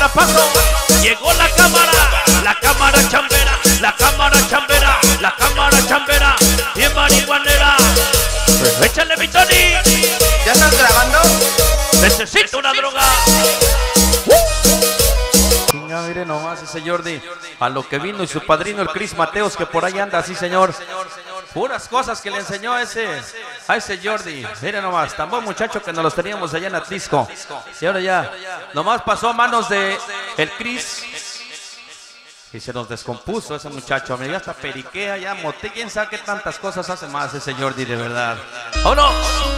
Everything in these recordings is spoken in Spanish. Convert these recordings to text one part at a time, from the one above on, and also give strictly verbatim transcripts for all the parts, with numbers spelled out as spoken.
Abra paso, llegó la cámara, la cámara chambera, la cámara chambera, la cámara chambera, bien marihuanera. Échale mi Tony. ¿Ya estás grabando? Necesito una droga. Chinga, mire nomás ese Jordi, a lo que vino y su padrino el Cris Mateos, que por ahí anda, sí señor. Puras cosas que le enseñó a ese, a ese Jordi. Mire nomás, tan buen muchacho que nos los teníamos allá en Atlisco. Y ahora ya, nomás pasó a manos de el Cris. Y se nos descompuso ese muchacho. Me dio hasta periquea, ya moté. Quién sabe qué tantas cosas hace más ese Jordi, de verdad. ¡Vámonos!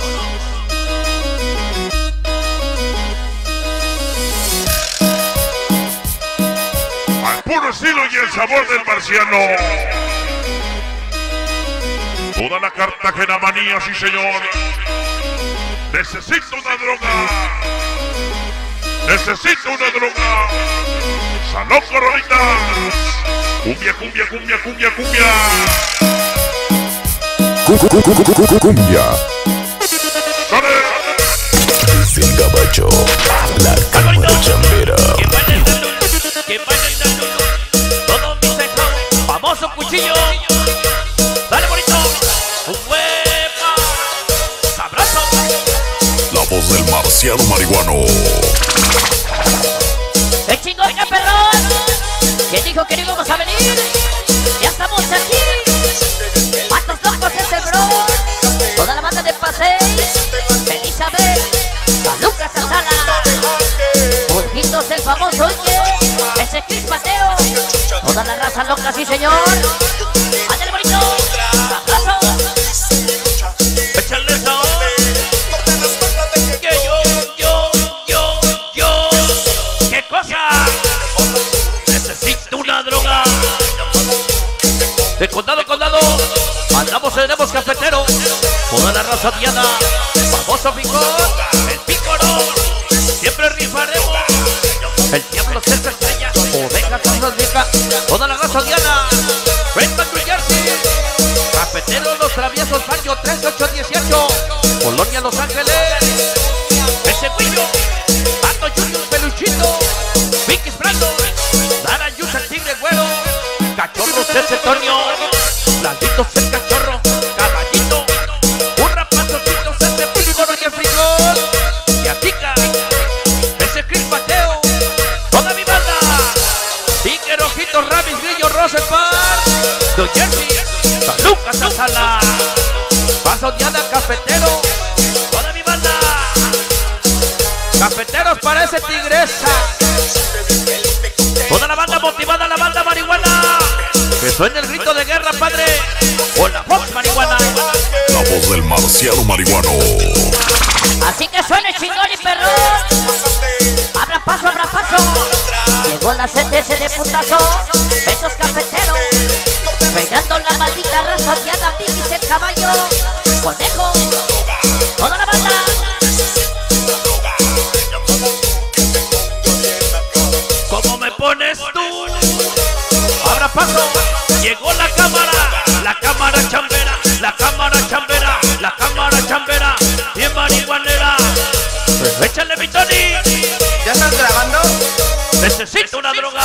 Al puro estilo y el sabor del marciano. Toda la Cartagena manía, sí señor. Necesito una droga. Necesito una droga. Salón Coronitas. Cumbia, cumbia, cumbia, cumbia, cumbia. Cumbia. ¡Dale! Desde el gabacho, la cámara chambera. Que baile el dalul, que baile el dalul. Todo mi secado, famoso cuchillo. Dale bonito. Un huepa. Sabroso. La voz del marciano marihuano. ¡Qué chingón, qué perrón! ¿Quién dijo que no íbamos a venir? ¡Ya estamos aquí! ¡Patos locos es el bro! Toda la banda de Pasey, Elizabeth, San Lucas Santana, Burguitos el famoso, oye, ese Cris Mateo, toda la raza loca, sí señor. ¡Ándale bonito! ¡Abrazo! Échale eso. Que yo, yo, yo, yo. ¿Qué cosa? Necesito una droga. De condado a condado, andamos, tenemos cafetero. Toda la raza diana, famoso picón, el pícoro. Siempre rifaremos. El diablo cerca estrella, oveja, casas vieja. Toda la raza diana, Redmond, New Jersey. Cafeteros los traviesos, año trece ocho dieciocho. Colonia Los Ángeles. Ese Guillo, Pato Junior, Peluchito. Vicky Brando, Dara Yus, el tigre güero. Cachorro, ese Toño. Blanditos el cachorro. Caballito. Un rapazocito, ese pícoro y el frijol. Y Atica, ese Cris Mateo. Toda mi banda. Tigre, Ojitos, Ramis, Grillo, Rosenpark. New Jersey. San Lucas, Azala. Paso Diana, cafetero. Toda mi banda. Cafeteros para ese tigresa. Toda la banda motivada, la banda marihuana. Que suene el grito de guerra, padre. O la voz marihuana. La voz del marciano marihuano. Así que suene chingón y perrón. Abra paso, abra paso. Llegó la C T C de putazo. Esos cafeteros. Pegando la maldita raza diana, Piquis el caballo. Conejo. Toda la banda. ¿Cómo me pones tú? Abra paso. Llegó la cámara, la cámara chambera, la cámara chambera, la cámara chambera, bien marihuanera. Échale mi Tony. ¿Ya estás grabando? Necesito una droga.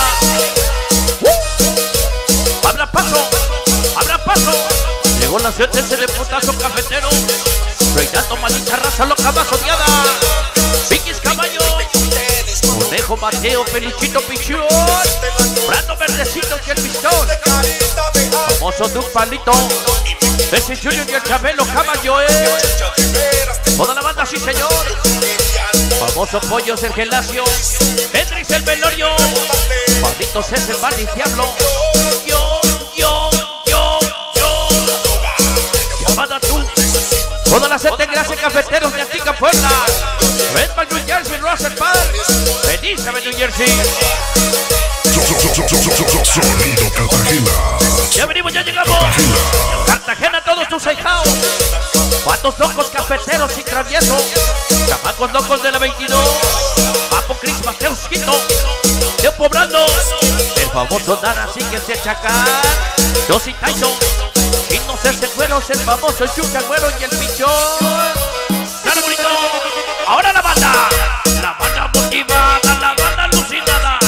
Abra paso, abra paso. Llegó la C T C de putazo cafetero. Reinando maldita raza loca más odiada. Vicky Caballo. Conejo, Mateo, Peluchito, Pichón. Brando, Verdecito y el Pistón. Famoso Duke Palito. Ese Junior y el Chabelo, Caballo, eh. Toda la banda, sí señor. Famoso Pollos, el Gelacio. Hendrix, el Velorio. Malditos es el Barney Diablo. Yo, yo, yo, yo. Llamada tú. Toda la gente, gracias cafeteros de Antica Puebla. Redmond, New Jersey, Rosenpark. Elizabeth, New Jersey. Sonido Cartagena. Ya venimos, ya llegamos. Cartagena, todos tus ahijados. Patos locos, cafeteros y traviesos. Chamacos locos de la veintidós. Papo, Cris, Mateos, Quito. Leo Pobrando. El famoso Dara, así que se chacar. Josie Tyson. Chinos, ese cueros, el famoso Chuca Güero y el Pichón. ¡Dale bonito! Ahora la banda. La banda motivada, la banda alucinada.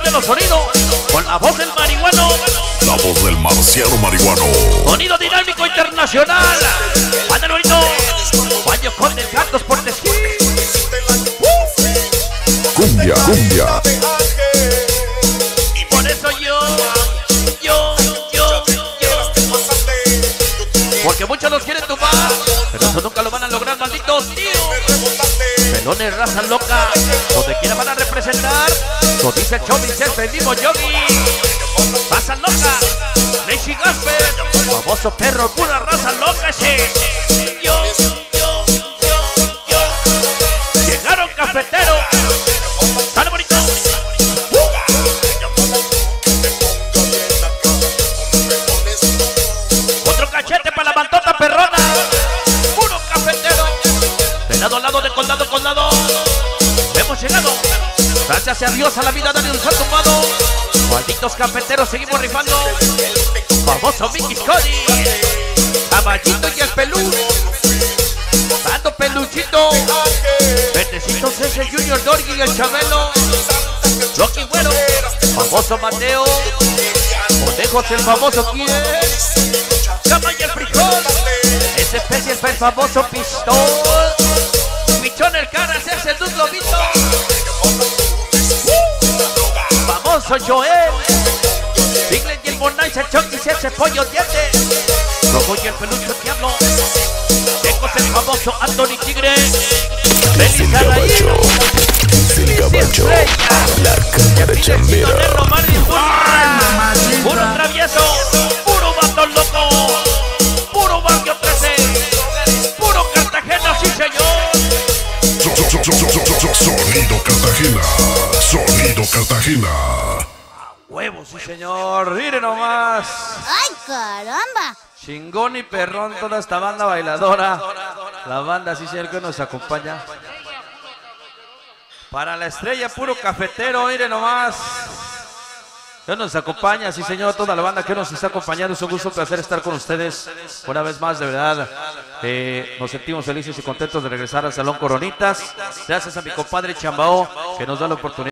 de los sonidos, con la voz del marihuano. La voz del marciano marihuano. Sonido dinámico internacional. Ándale bonito. Baño con el gatos por decir. Cumbia, cumbia. Y por eso yo, yo, yo, yo. Porque muchos los quieren tumbar, pero eso nunca lo van a lograr, malditos tíos. Pelones, raza loca, donde quiera van a representar. Lo dice el Chovis, el mismo Yogi. Raza loca, Lechi Gasper, famoso perro, pura raza loca ese. Yo, yo, yo, yo. Llegaron cafeteros. Dale bonito. Otro cachete para la mantota perrona. Puro cafetero. De lado a lado, de condado, condado. Hemos llegado. Gracias a Dios, a la vida nadie nos ha tumbado. Malditos cafeteros, seguimos rifando. Famoso Mickey Scotty, Caballito y el Pelú. Dando peluchito. Verdecitos es el Junior Dorgui y el Chabelo. Rocky Güero, famoso Mateo. Conejos el famoso Quién. Cama y el Frijol. Ese especie es el famoso Pistol. Pichón el Caras es el Duz Lobito. Famoso Joel. Biglen y el Bonais, el Chonquis y ese pollo diente. Rojo y el pelucho Diablo. Tecos el famoso Anthony Tigre. Desde el gabacho, desde el gabacho, la cámara chambera. Puro travieso, puro vato loco, puro barrio trece, puro Cartagena, sí señor. So- so- so- so- so- so- Sonido Cartagena, sonido Cartagena. Huevos, sí señor, mire nomás. ¡Ay, caramba! Chingón y perrón toda esta banda bailadora. La banda, sí señor, que nos acompaña. Para la estrella, puro cafetero, mire nomás. Que nos acompaña, sí señor, toda la banda que nos está acompañando. Es un gusto, un placer estar con ustedes una vez más, de verdad. Eh, nos sentimos felices y contentos de regresar al Salón Coronitas. Gracias a mi compadre Chambao, que nos da la oportunidad.